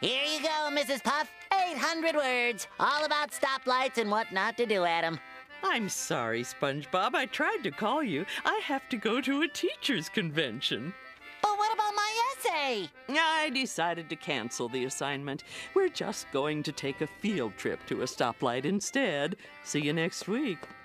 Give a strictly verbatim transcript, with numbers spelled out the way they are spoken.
Here you go, Missus Puff. eight hundred words, all about stoplights and what not to do at 'em. I'm sorry, Spongebob. I tried to call you. I have to go to a teacher's convention. But what about my essay? I decided to cancel the assignment. We're just going to take a field trip to a stoplight instead. See you next week.